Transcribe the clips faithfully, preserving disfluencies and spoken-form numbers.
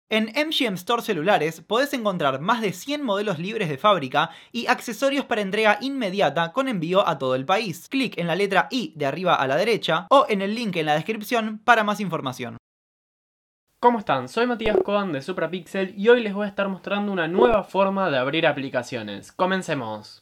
En M G M Store Celulares podés encontrar más de cien modelos libres de fábrica y accesorios para entrega inmediata con envío a todo el país. Clic en la letra I de arriba a la derecha o en el link en la descripción para más información. ¿Cómo están? Soy Matías Codan de Suprapixel y hoy les voy a estar mostrando una nueva forma de abrir aplicaciones. ¡Comencemos!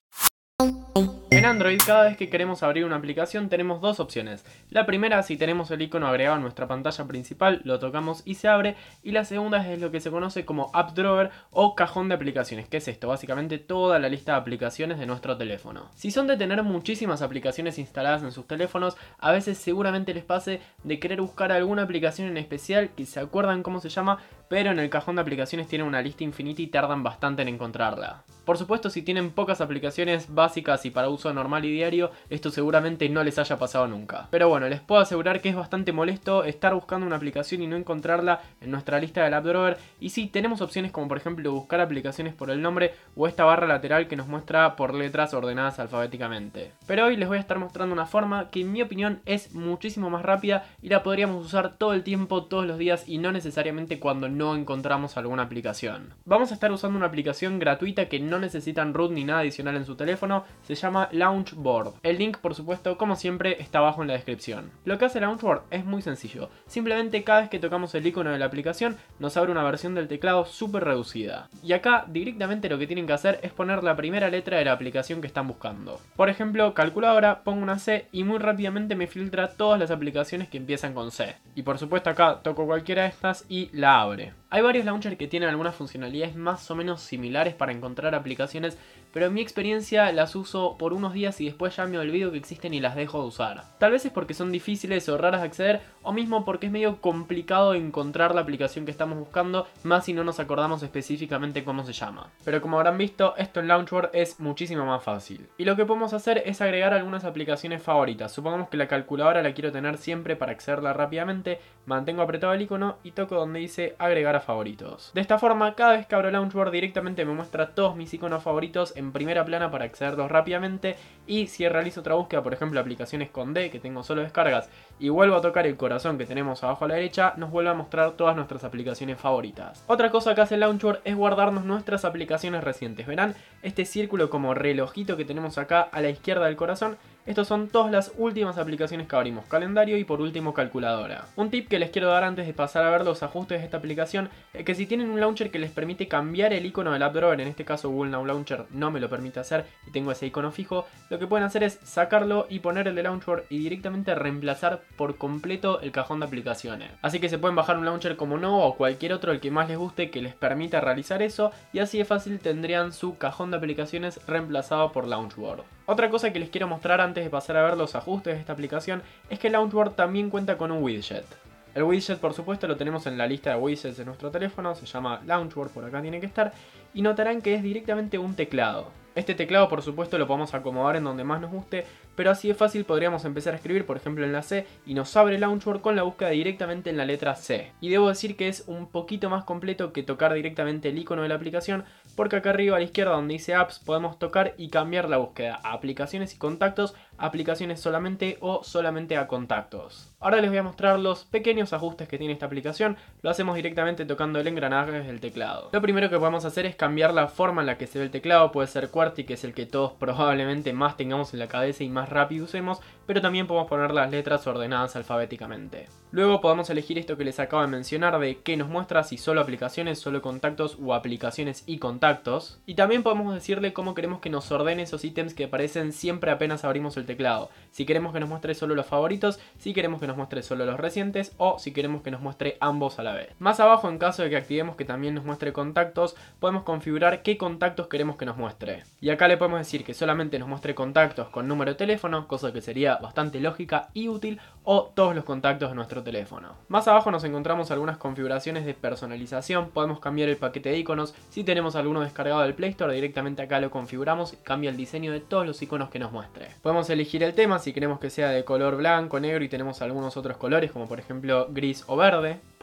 En Android, cada vez que queremos abrir una aplicación tenemos dos opciones. La primera, si tenemos el icono agregado en nuestra pantalla principal, lo tocamos y se abre. Y la segunda es lo que se conoce como App Drawer o cajón de aplicaciones. ¿Qué es esto? Básicamente toda la lista de aplicaciones de nuestro teléfono. Si son de tener muchísimas aplicaciones instaladas en sus teléfonos, a veces seguramente les pase de querer buscar alguna aplicación en especial que se acuerdan cómo se llama, pero en el cajón de aplicaciones tienen una lista infinita y tardan bastante en encontrarla. Por supuesto, si tienen pocas aplicaciones básicas y para uso normal y diario, esto seguramente no les haya pasado nunca. Pero bueno, les puedo asegurar que es bastante molesto estar buscando una aplicación y no encontrarla en nuestra lista del App Drawer. Y sí, tenemos opciones como por ejemplo buscar aplicaciones por el nombre o esta barra lateral que nos muestra por letras ordenadas alfabéticamente. Pero hoy les voy a estar mostrando una forma que en mi opinión es muchísimo más rápida y la podríamos usar todo el tiempo, todos los días y no necesariamente cuando no encontramos alguna aplicación. Vamos a estar usando una aplicación gratuita que no necesitan root ni nada adicional en su teléfono. Se llama Launchboard. El link, por supuesto, como siempre, está abajo en la descripción. Lo que hace Launchboard es muy sencillo. Simplemente cada vez que tocamos el icono de la aplicación nos abre una versión del teclado súper reducida. Y acá directamente lo que tienen que hacer es poner la primera letra de la aplicación que están buscando. Por ejemplo, calculadora, pongo una C y muy rápidamente me filtra todas las aplicaciones que empiezan con C. Y por supuesto acá toco cualquiera de estas y la abre. Hay varios launchers que tienen algunas funcionalidades más o menos similares para encontrar aplicaciones, pero en mi experiencia las uso por unos días y después ya me olvido que existen y las dejo de usar. Tal vez es porque son difíciles o raras de acceder, o mismo porque es medio complicado encontrar la aplicación que estamos buscando, más si no nos acordamos específicamente cómo se llama. Pero como habrán visto, esto en Launchboard es muchísimo más fácil. Y lo que podemos hacer es agregar algunas aplicaciones favoritas. Supongamos que la calculadora la quiero tener siempre para accederla rápidamente, mantengo apretado el icono y toco donde dice agregar a favoritos. De esta forma, cada vez que abro Launchboard directamente me muestra todos mis iconos favoritos en primera plana para accederlos rápidamente, y si realizo otra búsqueda, por ejemplo aplicaciones con D que tengo solo descargas, y vuelvo a tocar el corazón que tenemos abajo a la derecha, nos vuelve a mostrar todas nuestras aplicaciones favoritas. Otra cosa que hace Launchboard es guardarnos nuestras aplicaciones recientes. Verán este círculo como relojito que tenemos acá a la izquierda del corazón. Estos son todas las últimas aplicaciones que abrimos, calendario y por último calculadora. Un tip que les quiero dar antes de pasar a ver los ajustes de esta aplicación es que si tienen un launcher que les permite cambiar el icono del App Drawer, en este caso Google Now Launcher no me lo permite hacer y tengo ese icono fijo, lo que pueden hacer es sacarlo y poner el de Launchboard y directamente reemplazar por completo el cajón de aplicaciones. Así que se pueden bajar un launcher como Nova o cualquier otro, el que más les guste, que les permita realizar eso, y así de fácil tendrían su cajón de aplicaciones reemplazado por Launchboard. Otra cosa que les quiero mostrar antes de pasar a ver los ajustes de esta aplicación es que Launchboard también cuenta con un widget. El widget, por supuesto, lo tenemos en la lista de widgets de nuestro teléfono, se llama Launchboard, por acá tiene que estar, y notarán que es directamente un teclado. Este teclado, por supuesto, lo podemos acomodar en donde más nos guste, pero así de fácil podríamos empezar a escribir, por ejemplo en la C, y nos abre Launchboard con la búsqueda directamente en la letra C. Y debo decir que es un poquito más completo que tocar directamente el icono de la aplicación, porque acá arriba a la izquierda donde dice Apps podemos tocar y cambiar la búsqueda a aplicaciones y contactos, aplicaciones solamente o solamente a contactos. Ahora les voy a mostrar los pequeños ajustes que tiene esta aplicación. Lo hacemos directamente tocando el engranaje del teclado. Lo primero que podemos hacer es cambiar la forma en la que se ve el teclado. Puede ser QWERTY, que es el que todos probablemente más tengamos en la cabeza y más rápido usemos, pero también podemos poner las letras ordenadas alfabéticamente. Luego podemos elegir esto que les acabo de mencionar de qué nos muestra, si solo aplicaciones, solo contactos o aplicaciones y contactos. Y también podemos decirle cómo queremos que nos ordene esos ítems que aparecen siempre apenas abrimos el teclado. Si queremos que nos muestre solo los favoritos, si queremos que nos muestre solo los recientes o si queremos que nos muestre ambos a la vez. Más abajo, en caso de que activemos que también nos muestre contactos, podemos configurar qué contactos queremos que nos muestre. Y acá le podemos decir que solamente nos muestre contactos con número de teléfono, cosa que sería bastante lógica y útil, o todos los contactos de nuestro teléfono. Más abajo nos encontramos algunas configuraciones de personalización. Podemos cambiar el paquete de iconos. Si tenemos alguno descargado del Play Store, directamente acá lo configuramos y cambia el diseño de todos los iconos que nos muestre. Podemos elegir el tema, si queremos que sea de color blanco, negro y tenemos algunos otros colores como por ejemplo gris o verde.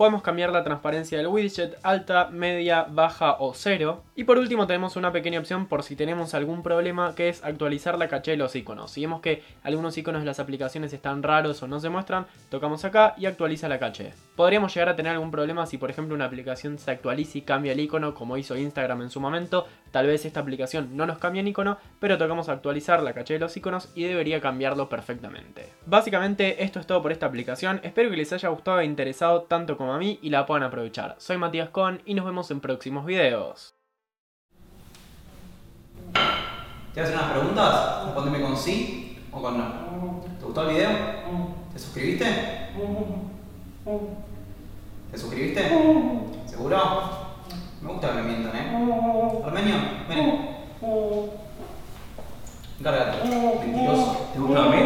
Podemos cambiar la transparencia del widget, alta, media, baja o cero. Y por último tenemos una pequeña opción por si tenemos algún problema, que es actualizar la caché de los iconos. Si vemos que algunos iconos de las aplicaciones están raros o no se muestran, tocamos acá y actualiza la caché. Podríamos llegar a tener algún problema si por ejemplo una aplicación se actualiza y cambia el icono, como hizo Instagram en su momento. Tal vez esta aplicación no nos cambia el icono, pero tocamos actualizar la caché de los iconos y debería cambiarlo perfectamente. Básicamente esto es todo por esta aplicación. Espero que les haya gustado e interesado tanto como a mí y la puedan aprovechar. Soy Matías Cohen y nos vemos en próximos videos. ¿Te haces unas preguntas? Respóndeme con sí o con no. ¿Te gustó el video? ¿Te suscribiste? ¿Te suscribiste? ¿Seguro? Me gusta que me mientan, ¿eh? Armenio, ven. Encárgate. Mentiroso. ¿Te gusta a mí?